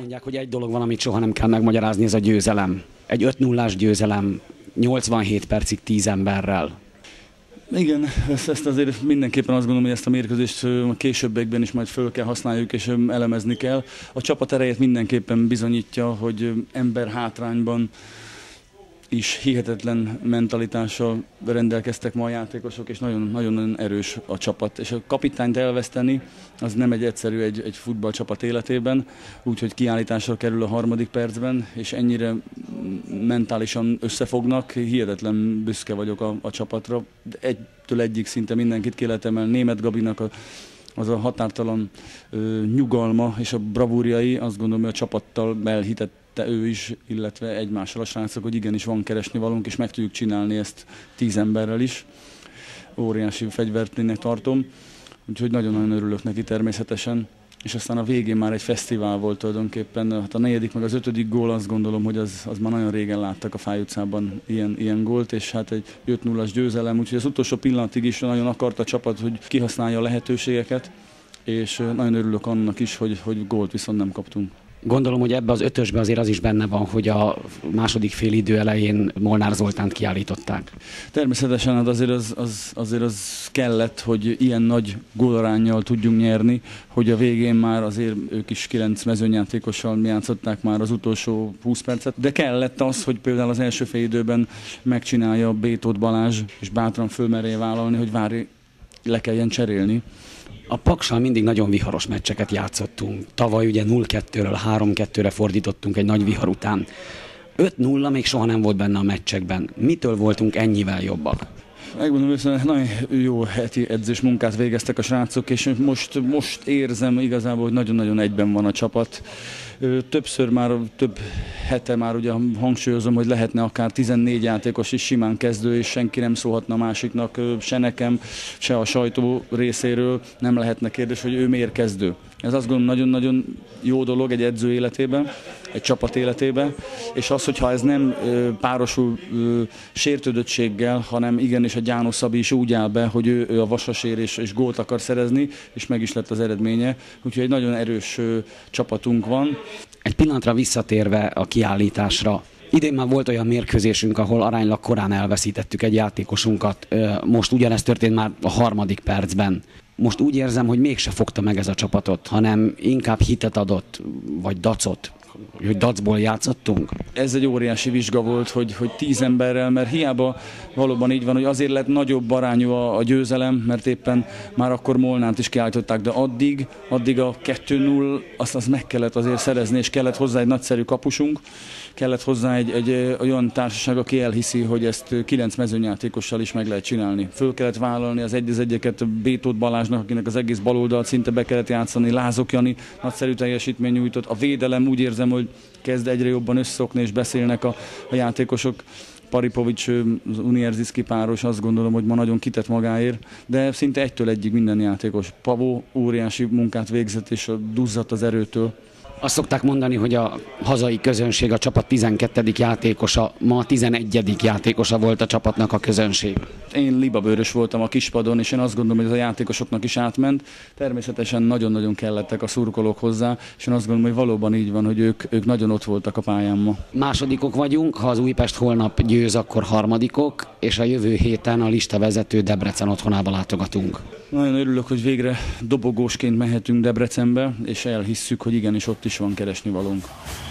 mondják, hogy egy dolog van, amit soha nem kell megmagyarázni, ez a győzelem. Egy 5-0-ás győzelem, 87 percig 10 emberrel. Igen, ezt azért mindenképpen azt gondolom, hogy ezt a mérkőzést a későbbiekben is majd föl kell használjuk és elemezni kell. A csapat erejét mindenképpen bizonyítja, hogy ember hátrányban is hihetetlen mentalitással rendelkeztek ma a játékosok, és nagyon-nagyon erős a csapat. És a kapitányt elveszteni, az nem egy egyszerű egy futballcsapat életében, úgyhogy kiállításra kerül a 3. percben, és ennyire mentálisan összefognak, hihetetlen büszke vagyok a csapatra. Egytől egyig szinte mindenkit ki lehet emelni. Németh Gabinak az a határtalan nyugalma és a bravúrjai, azt gondolom, hogy a csapattal elhitett ő is, illetve egymással a srácok, hogy igenis van keresni valónk, és meg tudjuk csinálni ezt 10 emberrel is. Óriási fegyvertlének tartom, úgyhogy nagyon-nagyon örülök neki természetesen. És aztán a végén már egy fesztivál volt tulajdonképpen. Hát a 4. meg az 5. gól, azt gondolom, hogy az már nagyon régen láttak a Fáy utcában ilyen gólt, és hát egy 5-0-as győzelem, úgyhogy az utolsó pillanatig is nagyon akart a csapat, hogy kihasználja a lehetőségeket, és nagyon örülök annak is, hogy gólt viszont nem kaptunk. Gondolom, hogy ebbe az 5-ösbe azért az is benne van, hogy a második félidő elején Molnár Zoltánt kiállították. Természetesen hát azért az kellett, hogy ilyen nagy gólaránnyal tudjunk nyerni, hogy a végén már azért ők is 9 mezőnyjátékossal játszották már az utolsó 20 percet, de kellett az, hogy például az első félidőben megcsinálja Bétót Balázs, és bátran fölmerje vállalni, hogy várj, le kelljen cserélni. A Paksal mindig nagyon viharos meccseket játszottunk. Tavaly ugye 0-2-ről 3-2-re fordítottunk egy nagy vihar után. 5-0 még soha nem volt benne a meccsekben. Mitől voltunk ennyivel jobbak? Megmondom őszintén, nagyon jó heti edzés munkát végeztek a srácok, és most érzem igazából, hogy nagyon-nagyon egyben van a csapat. Többször már, több hete már ugye hangsúlyozom, hogy lehetne akár 14 játékos is simán kezdő, és senki nem szólhatna a másiknak, se nekem, se a sajtó részéről nem lehetne kérdés, hogy ő miért kezdő. Ez azt gondolom nagyon-nagyon jó dolog egy edző életében, egy csapat életében, és az, hogyha ez nem párosul sértődöttséggel, hanem igenis a Gyánó Szabi is úgy áll be, hogy ő a vasasér és gólt akar szerezni, és meg is lett az eredménye. Úgyhogy egy nagyon erős csapatunk van. Egy pillanatra visszatérve a kiállításra, idén már volt olyan mérkőzésünk, ahol aránylag korán elveszítettük egy játékosunkat. Most ugyanezt történt már a 3. percben. Most úgy érzem, hogy mégse fogta meg ez a csapatot, hanem inkább hitet adott, vagy dacot, hogy dacból játszottunk. Ez egy óriási vizsga volt, hogy 10 emberrel, mert hiába valóban így van, hogy azért lett nagyobb arányú a győzelem, mert éppen már akkor Molnárt is kiállították, de addig a 2-0 azt meg kellett azért szerezni, és kellett hozzá egy nagyszerű kapusunk, kellett hozzá egy olyan társaság, aki elhiszi, hogy ezt 9 mezőnyjátékossal is meg lehet csinálni. Föl kellett vállalni az 1-1-eket Bétót Balázsnak, akinek az egész baloldalt szinte be kellett játszani, Lázok Jani nagyszerű teljesítmény nyújtott. A védelem úgy érzem, hogy kezd egyre jobban összeszokni, és beszélnek a játékosok. Paripovics, az Unierziszki páros, azt gondolom, hogy ma nagyon kitett magáért, de szinte 1-től 1-ig minden játékos. Pavó óriási munkát végzett, és duzzadt az erőtől. Azt szokták mondani, hogy a hazai közönség a csapat 12. játékosa, ma a 11. játékosa volt a csapatnak a közönség. Én libabőrös voltam a kispadon, és én azt gondolom, hogy ez a játékosoknak is átment. Természetesen nagyon-nagyon kellettek a szurkolók hozzá, és én azt gondolom, hogy valóban így van, hogy ők nagyon ott voltak a pályán ma. Másodikok vagyunk, ha az Újpest holnap győz, akkor harmadikok, és a jövő héten a listavezető Debrecen otthonába látogatunk. Nagyon örülök, hogy végre dobogósként mehetünk Debrecenbe, és elhisszük, hogy igenis ott is van keresnivalónk.